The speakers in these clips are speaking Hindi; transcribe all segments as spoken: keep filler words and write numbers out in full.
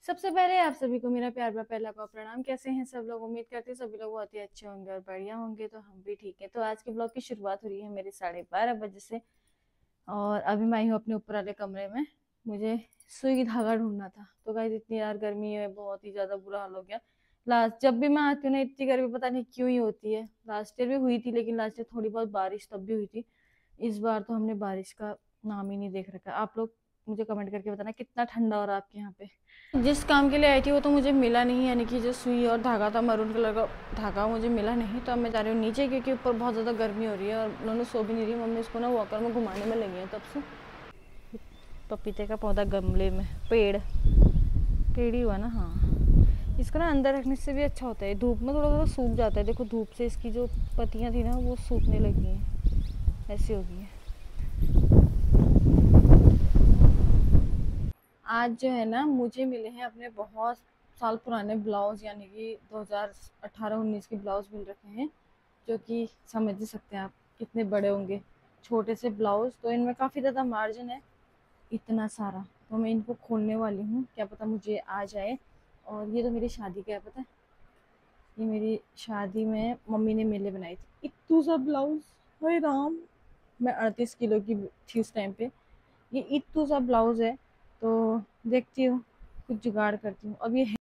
सबसे पहले आप सभी को मेरा प्यार भरा पहला का प्रणाम। कैसे हैं सब लोग? उम्मीद करते हैं सभी लोग बहुत ही अच्छे होंगे और बढ़िया होंगे। तो हम भी ठीक है। तो आज के ब्लॉग की शुरुआत हो रही है मेरे साढ़े बारह बजे से और अभी मैं आई हूँ अपने ऊपर वाले कमरे में। मुझे सुई धागा ढूंढना था। तो गाइस इतनी यार गर्मी है, बहुत ही ज्यादा बुरा हाल हो गया। लास्ट जब भी मैं आती हूँ ना इतनी गर्मी पता नहीं क्यों ही होती है। लास्ट ईयर भी हुई थी, लेकिन लास्ट ईयर थोड़ी बहुत बारिश तब भी हुई थी। इस बार तो हमने बारिश का नाम ही नहीं देख रखा। आप लोग मुझे कमेंट करके बताना कितना ठंडा हो रहा है आपके यहाँ पे। जिस काम के लिए आई थी वो तो मुझे मिला नहीं, यानी कि जो सुई और धागा था मरून कलर का धागा मुझे मिला नहीं। तो अब मैं जा रही हूँ नीचे, क्योंकि ऊपर बहुत ज़्यादा गर्मी हो रही है और उन्होंने सो भी नहीं रही। मम्मी इसको ना वॉकर में घुमाने में लगी है तब से। पपीते का पौधा गमले में, पेड़ पेड़ ही हुआ ना। हाँ, इसको ना अंदर रखने से भी अच्छा होता है। धूप में थोड़ा थोड़ा सूख जाता है। देखो धूप से इसकी जो पत्तियाँ थी ना वो सूखने लगी हैं, ऐसी हो गई है। आज जो है ना मुझे मिले हैं अपने बहुत साल पुराने ब्लाउज, यानी कि दो हज़ार अठारह उन्नीस के ब्लाउज मिल रखे हैं, जो कि समझ ही सकते हैं आप कितने बड़े होंगे। छोटे से ब्लाउज तो इनमें काफ़ी ज़्यादा मार्जिन है, इतना सारा। तो मैं इनको खोलने वाली हूँ, क्या पता मुझे आ जाए। और ये तो मेरी शादी का है, पता है, ये मेरी शादी में मम्मी ने मेले बनाई थी। इतू सा ब्लाउज, हे राम। मैं अड़तीस किलो की थी उस टाइम पे। ये इतू सा ब्लाउज है। तो देखती हूँ, कुछ जुगाड़ करती हूँ। अब ये है।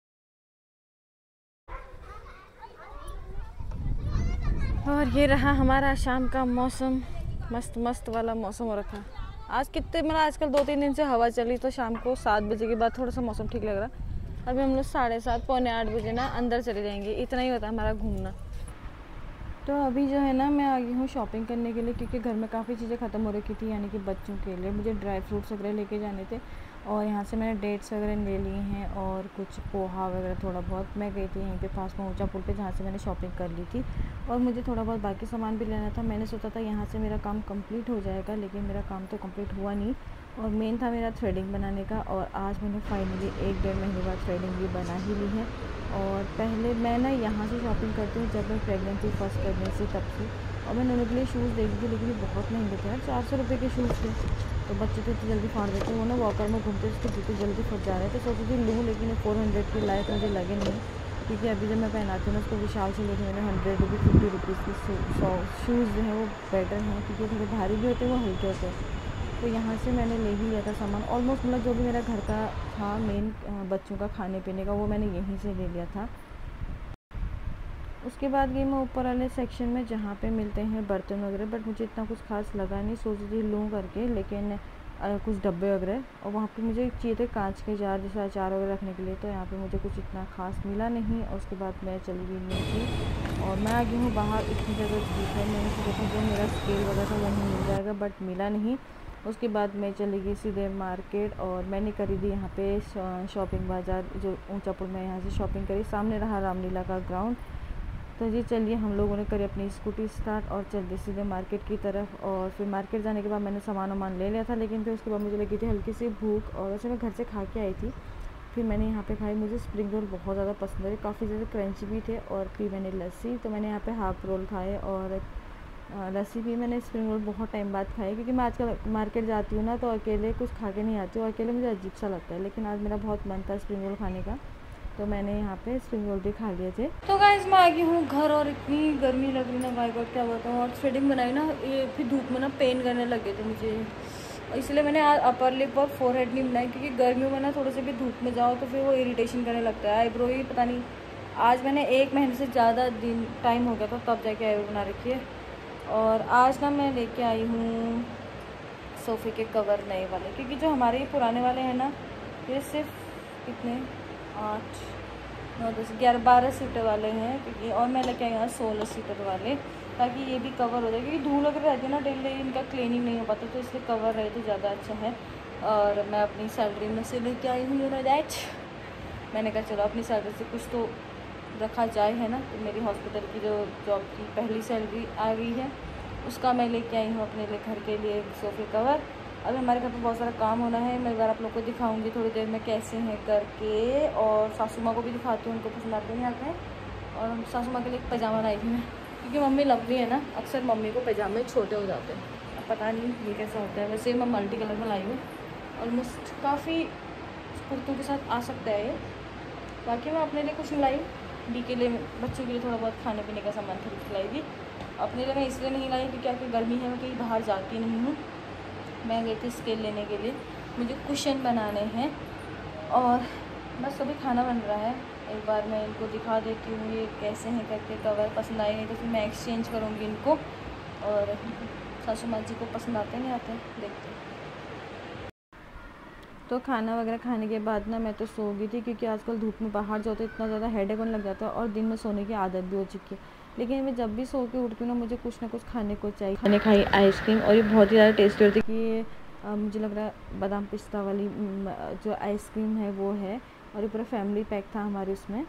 और ये रहा हमारा शाम का मौसम, मस्त मस्त वाला मौसम हो रखा। आज कितने मतलब आजकल दो तीन दिन से हवा चली, तो शाम को सात बजे के बाद थोड़ा सा मौसम ठीक लग रहा। अभी हम लोग साढ़े सात पौने आठ बजे ना अंदर चले जाएंगे। इतना ही होता है हमारा घूमना। तो अभी जो है ना मैं आ गई हूँ शॉपिंग करने के लिए, क्योंकि घर में काफ़ी चीज़ें ख़त्म हो रखी थी। यानी कि बच्चों के लिए मुझे ड्राई फ्रूट्स वगैरह लेके जाने थे, और यहाँ से मैंने डेट्स वगैरह ले लिए हैं और कुछ पोहा वगैरह थोड़ा बहुत। मैं गई थी यहीं पे पास में ऊंचा पुल पे, जहाँ से मैंने शॉपिंग कर ली थी। और मुझे थोड़ा बहुत बाकी सामान भी लेना था। मैंने सोचा था यहाँ से मेरा काम कंप्लीट हो जाएगा, लेकिन मेरा काम तो कंप्लीट हुआ नहीं। और मेन था मेरा थ्रेडिंग बनाने का, और आज मैंने फाइनली एक डेढ़ महीने बाद थ्रेडिंग भी बना ही ली है। और पहले मैं ना यहाँ से शॉपिंग करती हूँ जब मैं प्रेग्नेंट थी फर्स्ट प्रेगनेंसी तब से। और मैंने उनके लिए शूज़ देखी थी, लेकिन ये बहुत महंगे थे यार, चार सौ रुपये के शूज़ थे। तो बच्चे तो इतनी जल्दी फाड़ देते हैं, वो ना वॉकर में घूमते उसके जूते जल्दी फट जा रहे थे। सोची थी लूँ, लेकिन फोर हंड्रेड के लायक मुझे लगे नहीं, क्योंकि अभी जब मैं पहनाती हूँ ना उसको विशाल से लेके मैंने हंड्रेड रुपी फिफ्टी रुपीज़ की सौ शूज़ जो है वो बेटर हैं, क्योंकि थोड़े भारी भी होते हैं, वो हल्के होते हैं। तो यहाँ से मैंने ले ही लिया था सामान ऑलमोस्ट, मतलब जो भी मेरा घर का था मेन बच्चों का खाने पीने का, वो मैंने यहीं से ले लिया था। उसके बाद गई मैं ऊपर वाले सेक्शन में जहाँ पे मिलते हैं बर्तन वगैरह, बट मुझे इतना कुछ खास लगा नहीं। सोची थी लूँ करके, लेकिन आ, कुछ डब्बे वगैरह, और वहाँ पे मुझे चाहिए थे कांच के जार जैसे अचार वगैरह रखने के लिए। तो यहाँ पे मुझे कुछ इतना खास मिला नहीं। और उसके बाद मैं चली गई नीचे और मैं आ गई हूँ बाहर। इतनी ज़्यादा धूप है, मैंने सोचा था जो मेरा स्केल वगैरह था वहीं मिल जाएगा, बट मिला नहीं। उसके बाद मैं चली गई सीधे मार्केट, और मैंने करी थी यहाँ पे शॉपिंग बाज़ार, जो ऊंचा पुल में यहाँ से शॉपिंग करी। सामने रहा रामलीला का ग्राउंड। तो जी चलिए, हम लोगों ने करी अपनी स्कूटी स्टार्ट और चल दी सीधे मार्केट की तरफ। और फिर मार्केट जाने के बाद मैंने सामान वामान ले लिया था, लेकिन फिर उसके बाद मुझे लगी थी हल्की सी भूख, और वैसे मैं घर से खा के आई थी। फिर मैंने यहाँ पे खाई, मुझे स्प्रिंग रोल बहुत ज़्यादा पसंद है, काफ़ी ज़्यादा क्रंची भी थे। और फिर मैंने लस्सी, तो मैंने यहाँ पे हाफ रोल खाए और लस्सी भी मैंने स्प्रिंग रोल बहुत टाइम बाद खाए, क्योंकि मैं आजकल मार्केट जाती हूँ ना तो अकेले कुछ खा के नहीं आती हूँ, अकेले मुझे अजीब सा लगता है। लेकिन आज मेरा बहुत मन था स्प्रिंग रोल खाने का, तो मैंने यहाँ पे स्प्रिंग रोल भी खा लिए थे। तो गाइस मैं आ गई हूँ घर, और इतनी गर्मी लग रही ना, बाय गॉड क्या बताऊँ। और थ्रेडिंग बनाई ना, ये फिर धूप में ना पेन करने लगे थे मुझे, इसलिए मैंने आज अपर लिप और फोर हेड नहीं बनाई, क्योंकि गर्मियों में ना थोड़े से भी धूप में जाओ तो फिर वो इरिटेशन करने लगता है। आईब्रो ही पता नहीं, आज मैंने एक महीने से ज़्यादा दिन टाइम हो गया था तब जाके आईब्रो बना रखी है। और आज ना मैं लेके आई हूँ सोफ़े के कवर नए वाले, क्योंकि जो हमारे ये पुराने वाले हैं ना, ये सिर्फ कितने आठ नौ दस ग्यारह बारह सीटर वाले हैं, क्योंकि और मैं लेके आई हूँ सोलह सीटर वाले, ताकि ये भी कवर हो जाए, क्योंकि धूल अगर रहती है ना डेली इनका क्लीनिंग नहीं हो पाता, तो इसलिए कवर रहे तो ज़्यादा अच्छा है। और मैं अपनी सैलरी में से लेके आई हूँ यूनो दैट, मैंने कहा चलो अपनी सैलरी से कुछ तो रखा जाए, है ना। तो मेरी हॉस्पिटल की जो जॉब की पहली सैलरी आ गई है, उसका मैं लेके आई हूँ अपने लिए घर के लिए सोफ़े कवर। अभी हमारे घर पे बहुत सारा काम होना है, मैं एक बार आप लोग को दिखाऊंगी थोड़ी देर में कैसे हैं करके, और सासू माँ को भी दिखाती हूँ, उनको पसंद आते हैं आते हैं। और सासू माँ के लिए एक पैजामा लाई थी मैं, क्योंकि मम्मी लंबी है ना, अक्सर मम्मी को पैजामे छोटे हो जाते हैं, अब पता नहीं ये कैसा होता है। वैसे मैं मल्टी कलर में लाई हूँ, ऑलमोस्ट काफ़ी कुर्तों के साथ आ सकता है ये। बाकी मैं अपने लिए कुछ नहीं लाई, डी के लिए, बच्चों के लिए थोड़ा बहुत खाने पीने का सामान खरीद के लाई थी। अपने लिए मैं इसलिए नहीं लाई क्योंकि आखिर गर्मी है, मैं कहीं बाहर जाती नहीं हूँ। मैं गई थी स्केल लेने के लिए, मुझे कुशन बनाने हैं और बस अभी खाना बन रहा है। एक बार मैं इनको दिखा देती हूँ ये कैसे हैं करके। कवर पसंद आए नहीं तो फिर मैं एक्सचेंज करूँगी इनको, और सासू माँ जी को पसंद आते नहीं आते देखते। तो खाना वगैरह खाने के बाद ना मैं तो सो गई थी, क्योंकि आजकल धूप में बाहर जाओ तो इतना ज़्यादा हेडेक होने लग जाता है और दिन में सोने की आदत भी हो चुकी है। लेकिन मैं जब भी सो के उठती हूँ ना, मुझे कुछ ना कुछ खाने को चाहिए। मैंने खाई आइसक्रीम और ये बहुत ही ज़्यादा टेस्टी होती है कि ये आ, मुझे लग रहा है बादाम पिस्ता वाली जो आइसक्रीम है वो है, और ये पूरा फैमिली पैक था हमारे उसमें।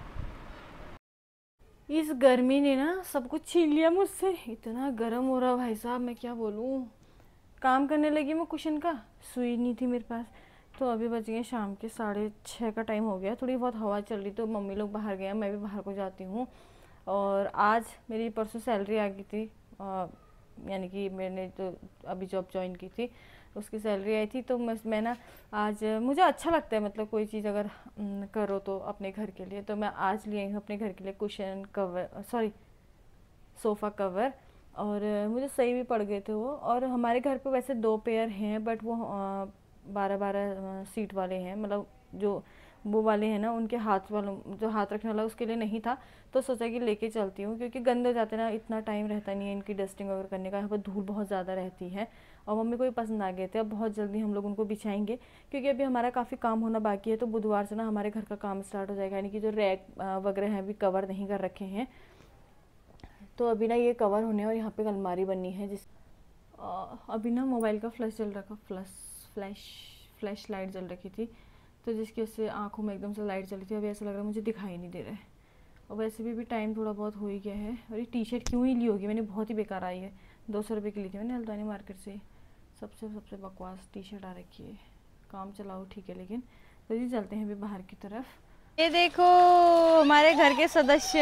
इस गर्मी ने ना सब कुछ छीन लिया मुझसे, इतना गर्म हो रहा भाई साहब, मैं क्या बोलूँ। काम करने लगी मैं कुशन का, सुई नहीं थी मेरे पास। तो अभी बज गए शाम के साढ़े छः का टाइम हो गया, थोड़ी बहुत हवा चल रही तो मम्मी लोग बाहर गए, मैं भी बाहर को जाती हूँ। और आज मेरी परसों सैलरी आ गई थी, यानी कि मैंने तो अभी जॉब ज्वाइन की थी, उसकी सैलरी आई थी। तो मैं मैं ना आज, मुझे अच्छा लगता है मतलब कोई चीज़ अगर करो तो अपने घर के लिए, तो मैं आज ले आई हूँ अपने घर के लिए cushion cover, sorry sofa cover, और मुझे सही भी पड़ गए थे वो। और हमारे घर पे वैसे दो पेयर हैं, बट वो बारह बारह सीट वाले हैं, मतलब जो वो वाले हैं ना, उनके हाथ वालों, जो हाथ रखने वाला उसके लिए नहीं था। तो सोचा कि लेके चलती हूँ, क्योंकि गंदे हो जाते ना, इतना टाइम रहता नहीं है इनकी डस्टिंग वगैरह करने का, यहाँ पर धूल बहुत ज़्यादा रहती है। और मम्मी को भी पसंद आ गए थे। अब बहुत जल्दी हम लोग उनको बिछाएंगे, क्योंकि अभी हमारा काफ़ी काम होना बाकी है। तो बुधवार से ना हमारे घर का काम स्टार्ट हो जाएगा, यानी कि जो रैक वगैरह हैं अभी कवर नहीं कर रखे हैं, तो अभी ना ये कवर होने, और यहाँ पे अलमारी बननी है। जिस आ, अभी ना मोबाइल का फ्लैश जल रखा, फ्लैश फ्लैश फ्लैश लाइट जल रखी थी, तो जिसकी वजह से आँखों में एकदम से लाइट जली थी। अभी ऐसा लग रहा है मुझे दिखाई नहीं दे रहा है। और वैसे भी भी टाइम थोड़ा बहुत हो ही गया है। और ये टी शर्ट क्यों ही ली होगी मैंने, बहुत ही बेकार आई है, दो सौ रुपये की ली थी मैंने हल्द्वानी मार्केट से। सबसे सबसे बकवास टी शर्ट आ रखी है। काम चलाओ ठीक है, लेकिन तो जी चलते हैं अभी बाहर की तरफ। ये देखो हमारे घर के सदस्य,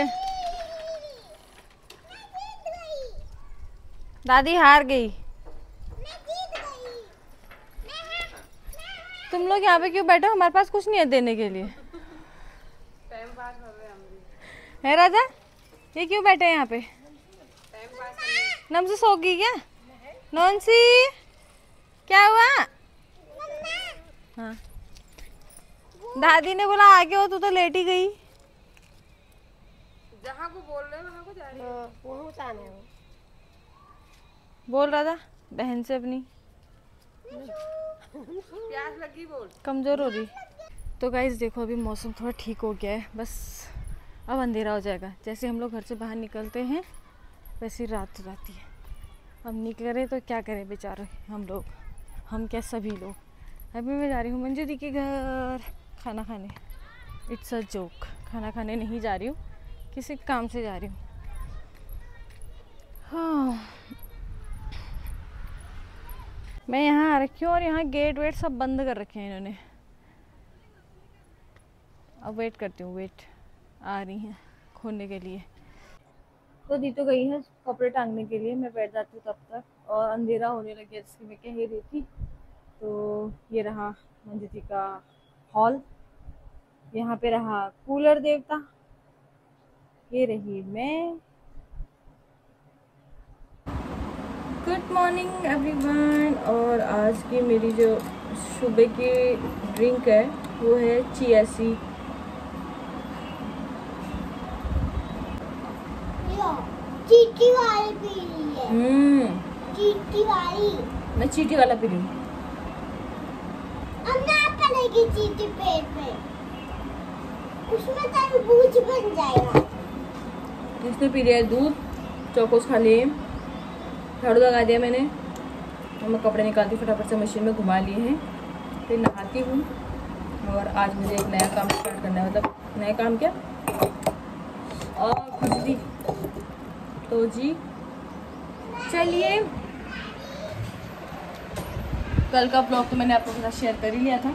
दादी हार गई। तुम लोग यहाँ पे क्यों बैठे हो, हमारे पास कुछ नहीं है देने के लिए। टाइम पास कर रहे हैं हम भी। है राजा, ये क्यों बैठे हैं यहाँ पे? Time pass. नम से सो गई क्या? नॉन्सी क्या हुआ? हाँ, दादी ने बोला आगे हो, तू तो लेट ही गई। जहाँ को बोल रहे हैं वहाँ को जा रही है। बोल रहा था बहन से अपनी, प्यास लगी, बोल, कमज़ोर हो रही। तो गाइस देखो अभी मौसम थोड़ा ठीक हो गया है, बस अब अंधेरा हो जाएगा। जैसे हम लोग घर से बाहर निकलते हैं वैसे रात हो जाती है। अब निकले तो क्या करें बेचारे हम लोग, हम क्या सभी लोग। अभी मैं जा रही हूँ मंजू दी के घर खाना खाने। इट्स अ जोक, खाना खाने नहीं जा रही हूँ, किसी काम से जा रही हूँ। हाँ, मैं यहाँ आ रखी हूँ और यहाँ गेट वेट सब बंद कर रखे हैं इन्होंने। अब वेट करती हूँ, वेट आ रही हैं खोलने के लिए। तो दी तो गई है कपड़े टांगने के लिए, मैं बैठ जाती हूँ तब तक। और अंधेरा होने लग गया जैसे मैं कह ही रही थी। तो ये रहा मंजू जी का हॉल, यहाँ पे रहा कूलर देवता, ये रही मैं। Good morning everyone. और आज की मेरी जो सुबह की ड्रिंक है वो है चिया सीड। चीटी वाली पी रही है। हम्म, चीटी वाली। मैं चीटी वाला पी रही हूँ। अब ना पड़ेगी चीटी पेट पे, उसमें तरबूज बन जाएगा। इसने पी लिया दूध, चौकोस खा लिए, झाड़ू लगा दिया मैंने, और मैं कपड़े निकालती फटाफट से मशीन में घुमा लिए हैं, फिर नहाती हूँ। और आज मुझे एक नया काम स्टार्ट करना है, मतलब नया काम क्या, और खुजली। तो जी चलिए, कल का ब्लॉग तो मैंने आप लोगों के साथ शेयर कर ही लिया था।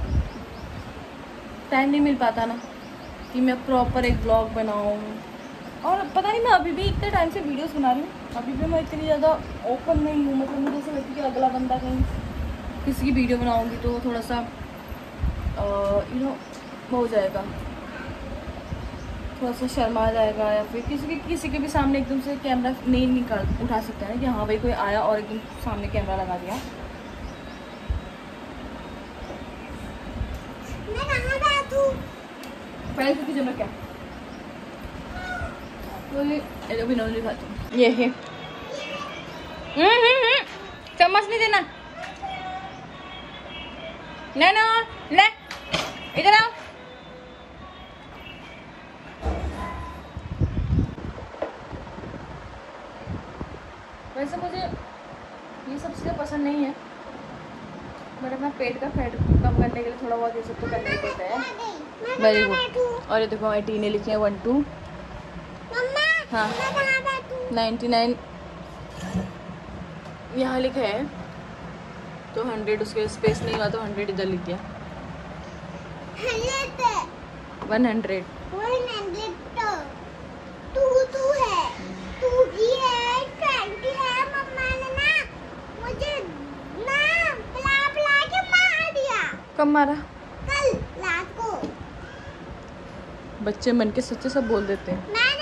टाइम नहीं मिल पाता ना कि मैं प्रॉपर एक ब्लॉग बनाऊँ। और पता नहीं मैं अभी भी इतने टाइम से वीडियोस बना रही हूँ, अभी भी मैं इतनी ज़्यादा ओपन नहीं हूँ। मतलब मुझे ऐसा लगता है कि अगला बंदा कहीं किसी की वीडियो बनाऊँगी तो थोड़ा सा यू नो वो हो जाएगा, थोड़ा सा शर्मा जाएगा, या फिर किसी के किसी के भी सामने एकदम से कैमरा नहीं निकाल उठा सकते हैं ना कि हाँ भाई कोई आया और एकदम सामने कैमरा लगा दिया। मैं कहाँ बैठूं? पहले तो किचन में क्या तो ये अभी नॉन दिखाती हूँ। ये है चम्मच नहीं देना, ना ना ले इधर आओ। वैसे मुझे ये सब चीज़ें पसंद नहीं है, बट अपना पेट का फैट कम करने के लिए थोड़ा बहुत ये सब तो करना ही पड़ता है। Very good. और ये देखो हमारी टी ने लिखे हैं वन टू हाँ नाइन्टी नाइन यहाँ लिखा है, तो हंड्रेड उसके स्पेस नहीं हुआ तो हंड्रेड इधर लिख दिया। वन हंड्रेड टू टू है, टू भी है, ट्वेंटी है। मम्मा ने ना मुझे ना बुला बुला के मार दिया। कब मारा? कल रात को। बच्चे मन के सच्चे सब बोल देते हैं। मैं